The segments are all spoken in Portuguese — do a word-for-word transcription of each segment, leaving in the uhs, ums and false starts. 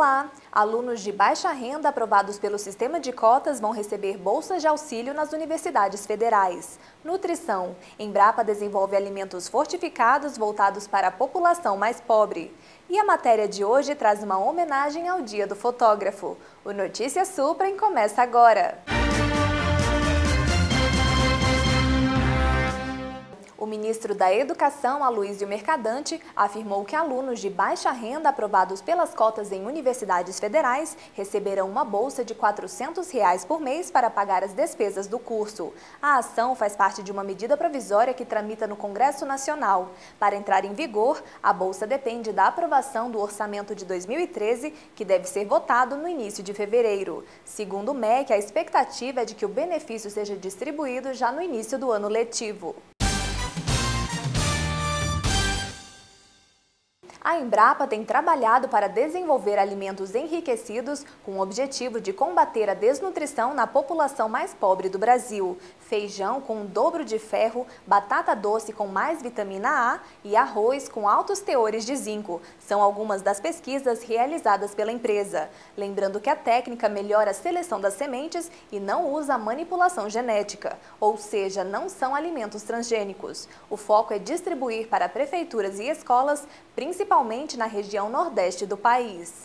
Olá! Alunos de baixa renda aprovados pelo sistema de cotas vão receber bolsas de auxílio nas universidades federais. Nutrição. Embrapa desenvolve alimentos fortificados voltados para a população mais pobre. E a matéria de hoje traz uma homenagem ao Dia do Fotógrafo. O Notícias Suprem começa agora. O ministro da Educação, Aloysio Mercadante, afirmou que alunos de baixa renda aprovados pelas cotas em universidades federais receberão uma bolsa de quatrocentos reais por mês para pagar as despesas do curso. A ação faz parte de uma medida provisória que tramita no Congresso Nacional. Para entrar em vigor, a bolsa depende da aprovação do orçamento de dois mil e treze, que deve ser votado no início de fevereiro. Segundo o M E C, a expectativa é de que o benefício seja distribuído já no início do ano letivo. A Embrapa tem trabalhado para desenvolver alimentos enriquecidos com o objetivo de combater a desnutrição na população mais pobre do Brasil. Feijão com o dobro de ferro, batata doce com mais vitamina A e arroz com altos teores de zinco são algumas das pesquisas realizadas pela empresa. Lembrando que a técnica melhora a seleção das sementes e não usa a manipulação genética, ou seja, não são alimentos transgênicos. O foco é distribuir para prefeituras e escolas, principalmente na região nordeste do país.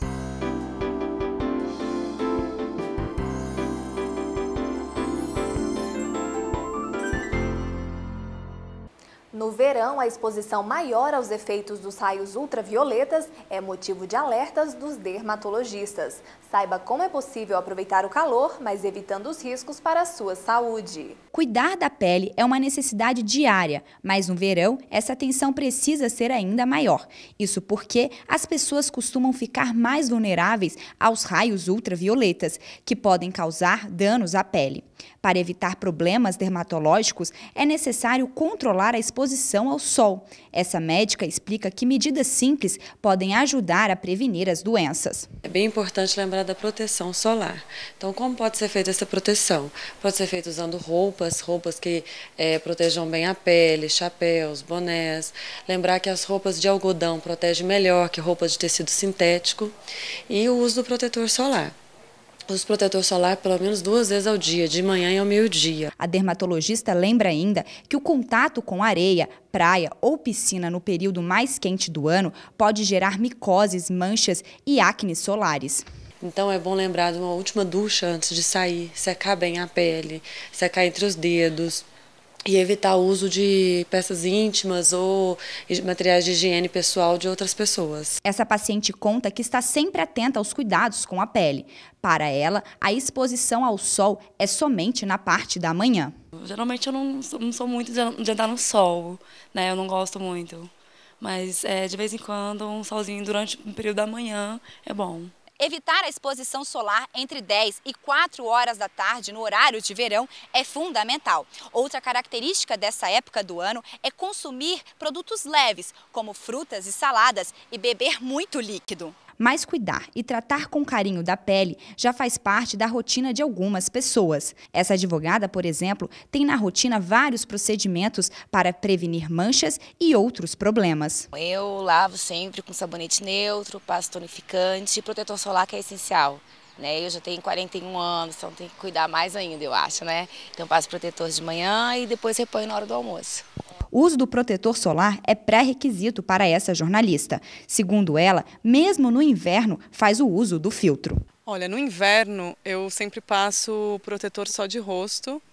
No verão, a exposição maior aos efeitos dos raios ultravioletas é motivo de alertas dos dermatologistas. Saiba como é possível aproveitar o calor, mas evitando os riscos para a sua saúde. Cuidar da pele é uma necessidade diária, mas no verão essa atenção precisa ser ainda maior. Isso porque as pessoas costumam ficar mais vulneráveis aos raios ultravioletas, que podem causar danos à pele. Para evitar problemas dermatológicos, é necessário controlar a exposição ao sol. Essa médica explica que medidas simples podem ajudar a prevenir as doenças. É bem importante lembrar da proteção solar. Então, como pode ser feita essa proteção? Pode ser feita usando roupas, roupas que é, protejam bem a pele, chapéus, bonés. Lembrar que as roupas de algodão protegem melhor que roupas de tecido sintético. E o uso do protetor solar. Uso protetor solar pelo menos duas vezes ao dia, de manhã e ao meio-dia. A dermatologista lembra ainda que o contato com areia, praia ou piscina no período mais quente do ano pode gerar micoses, manchas e acne solares. Então é bom lembrar de uma última ducha antes de sair, secar bem a pele, secar entre os dedos. E evitar o uso de peças íntimas ou materiais de higiene pessoal de outras pessoas. Essa paciente conta que está sempre atenta aos cuidados com a pele. Para ela, a exposição ao sol é somente na parte da manhã. Geralmente eu não sou, não sou muito de andar no sol, né? Eu não gosto muito. Mas é, de vez em quando um solzinho durante um período da manhã é bom. Evitar a exposição solar entre dez e quatro horas da tarde no horário de verão é fundamental. Outra característica dessa época do ano é consumir produtos leves, como frutas e saladas, e beber muito líquido. Mas cuidar e tratar com carinho da pele já faz parte da rotina de algumas pessoas. Essa advogada, por exemplo, tem na rotina vários procedimentos para prevenir manchas e outros problemas. Eu lavo sempre com sabonete neutro, passo tonificante e protetor solar, que é essencial. Eu já tenho quarenta e um anos, então tem que cuidar mais ainda, eu acho, né? Então passo protetor de manhã e depois reponho na hora do almoço. O uso do protetor solar é pré-requisito para essa jornalista. Segundo ela, mesmo no inverno, faz o uso do filtro. Olha, no inverno eu sempre passo protetor só de rosto,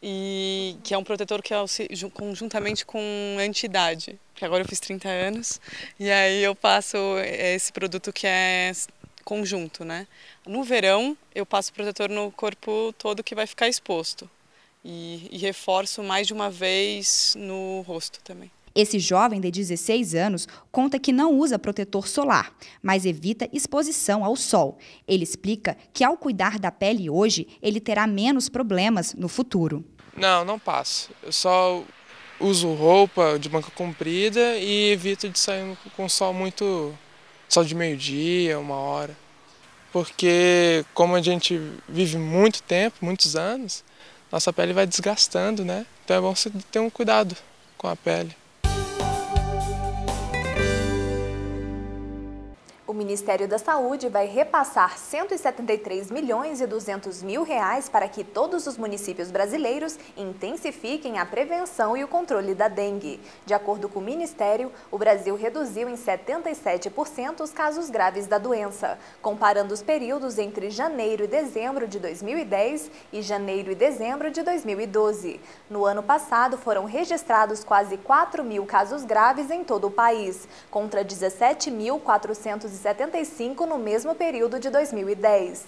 e que é um protetor que é conjuntamente com anti-idade, porque agora eu fiz trinta anos, e aí eu passo esse produto que é conjunto, né? No verão eu passo protetor no corpo todo que vai ficar exposto. E, e reforço mais de uma vez no rosto também. Esse jovem de dezesseis anos conta que não usa protetor solar, mas evita exposição ao sol. Ele explica que ao cuidar da pele hoje, ele terá menos problemas no futuro. Não, não passo. Eu só uso roupa de manga comprida e evito de sair com sol muito... sol de meio-dia, uma hora. Porque como a gente vive muito tempo, muitos anos, nossa pele vai desgastando, né? Então é bom você ter um cuidado com a pele. O Ministério da Saúde vai repassar cento e setenta e três milhões e duzentos mil reais para que todos os municípios brasileiros intensifiquem a prevenção e o controle da dengue. De acordo com o Ministério, o Brasil reduziu em setenta e sete por cento os casos graves da doença, comparando os períodos entre janeiro e dezembro de dois mil e dez e janeiro e dezembro de dois mil e doze. No ano passado, foram registrados quase quatro mil casos graves em todo o país, contra dezessete mil quatrocentos e setenta e cinco no mesmo período de dois mil e dez.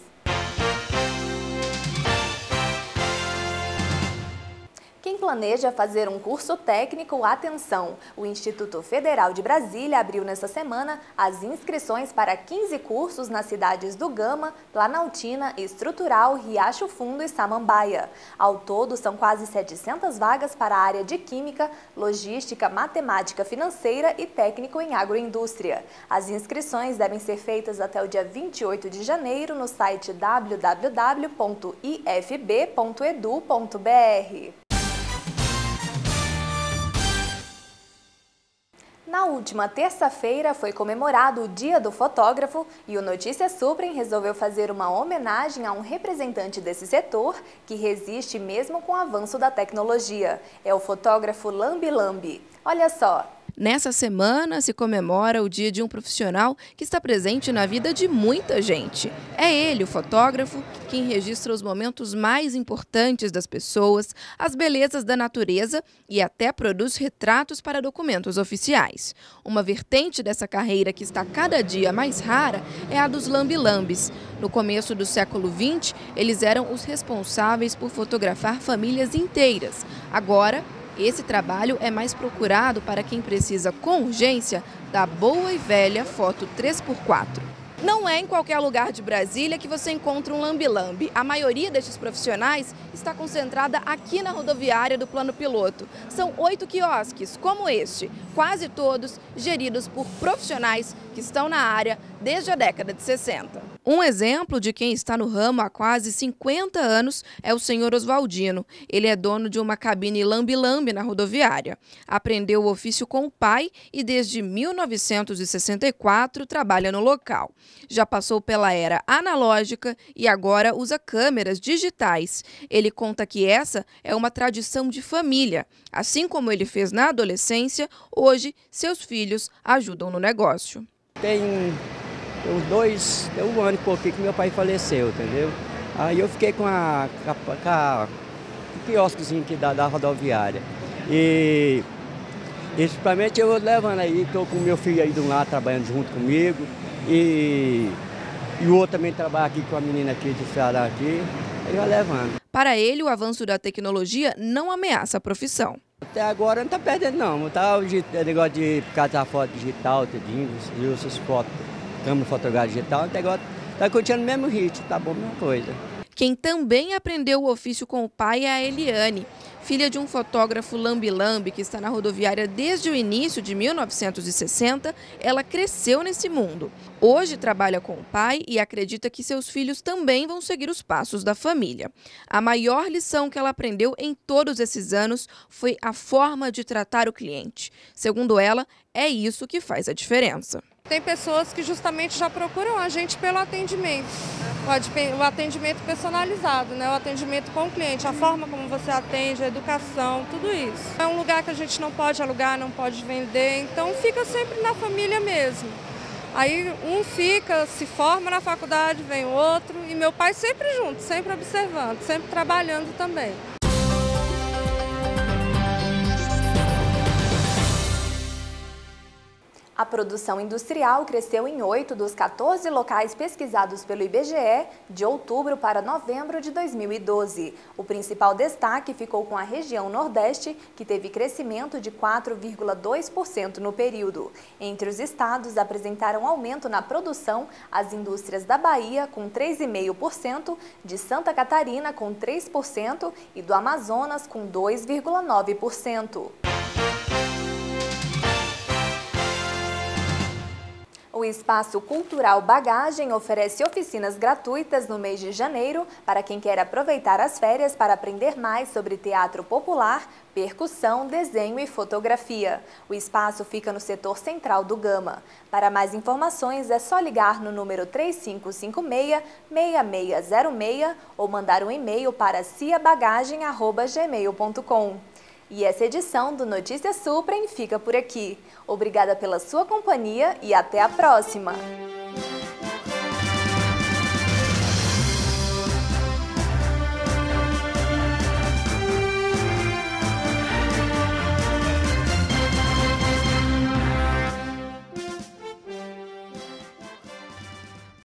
Quem planeja fazer um curso técnico, atenção! O Instituto Federal de Brasília abriu nesta semana as inscrições para quinze cursos nas cidades do Gama, Planaltina, Estrutural, Riacho Fundo e Samambaia. Ao todo, são quase setecentas vagas para a área de Química, Logística, Matemática Financeira e Técnico em Agroindústria. As inscrições devem ser feitas até o dia vinte e oito de janeiro no site w w w ponto i f b ponto edu ponto b r. Na última terça-feira foi comemorado o Dia do Fotógrafo e o Notícias Suprem resolveu fazer uma homenagem a um representante desse setor que resiste mesmo com o avanço da tecnologia. É o fotógrafo Lambi Lambi. Olha só! Nessa semana se comemora o dia de um profissional que está presente na vida de muita gente. É ele, o fotógrafo, quem registra os momentos mais importantes das pessoas, as belezas da natureza e até produz retratos para documentos oficiais. Uma vertente dessa carreira que está cada dia mais rara é a dos lambi-lambis. No começo do século vinte, eles eram os responsáveis por fotografar famílias inteiras. Agora, esse trabalho é mais procurado para quem precisa com urgência da boa e velha foto três por quatro. Não é em qualquer lugar de Brasília que você encontra um lambi-lambi. A maioria destes profissionais está concentrada aqui na rodoviária do Plano Piloto. São oito quiosques, como este, quase todos geridos por profissionais que estão na área desde a década de sessenta. Um exemplo de quem está no ramo há quase cinquenta anos é o senhor Oswaldino. Ele é dono de uma cabine lambi-lambi na rodoviária. Aprendeu o ofício com o pai e desde mil novecentos e sessenta e quatro trabalha no local. Já passou pela era analógica e agora usa câmeras digitais. Ele conta que essa é uma tradição de família. Assim como ele fez na adolescência, hoje seus filhos ajudam no negócio. Tem uns dois, tem um ano e pouquinho que meu pai faleceu, entendeu? Aí eu fiquei com a, com a, com a um quiosquezinho aqui da, da rodoviária. E principalmente eu levando aí, estou com meu filho aí de um lado trabalhando junto comigo. E, e o outro também trabalha aqui com a menina aqui de Ceará aqui, aí vai levando. Para ele, o avanço da tecnologia não ameaça a profissão. Até agora não está perdendo não, tá o negócio de catar foto digital, tudinho, essas fotos, câmera fotográfica digital, até agora está continuando o mesmo ritmo, tá bom, a mesma coisa. Quem também aprendeu o ofício com o pai é a Eliane, filha de um fotógrafo lambi-lambi que está na rodoviária desde o início de mil novecentos e sessenta. Ela cresceu nesse mundo. Hoje trabalha com o pai e acredita que seus filhos também vão seguir os passos da família. A maior lição que ela aprendeu em todos esses anos foi a forma de tratar o cliente. Segundo ela, é isso que faz a diferença. Tem pessoas que justamente já procuram a gente pelo atendimento, o atendimento personalizado, né? O atendimento com o cliente, a forma como você atende, a educação, tudo isso. É um lugar que a gente não pode alugar, não pode vender, então fica sempre na família mesmo. Aí um fica, se forma na faculdade, vem o outro, e meu pai sempre junto, sempre observando, sempre trabalhando também. A produção industrial cresceu em oito dos quatorze locais pesquisados pelo I B G E de outubro para novembro de dois mil e doze. O principal destaque ficou com a região Nordeste, que teve crescimento de quatro vírgula dois por cento no período. Entre os estados apresentaram aumento na produção as indústrias da Bahia, com três vírgula cinco por cento, de Santa Catarina, com três por cento e do Amazonas, com dois vírgula nove por cento. O O Espaço Cultural Bagagem oferece oficinas gratuitas no mês de janeiro para quem quer aproveitar as férias para aprender mais sobre teatro popular, percussão, desenho e fotografia. O espaço fica no setor central do Gama. Para mais informações é só ligar no número três cinco cinco seis, seis seis zero seis ou mandar um e-mail para ciabagagem arroba gmail ponto com. E essa edição do Notícias Suprem fica por aqui. Obrigada pela sua companhia e até a próxima!